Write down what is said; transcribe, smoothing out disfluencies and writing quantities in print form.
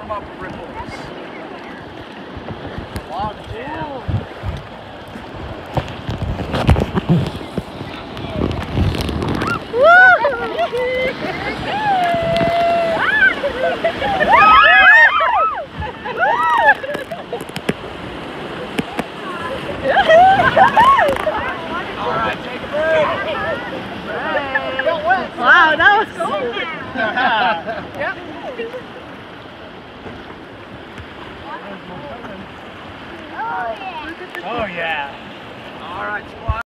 come up with ripples. A log jam. All right, take a break. Wow, that was cool. Yep. Oh yeah. Oh yeah. All right, squad.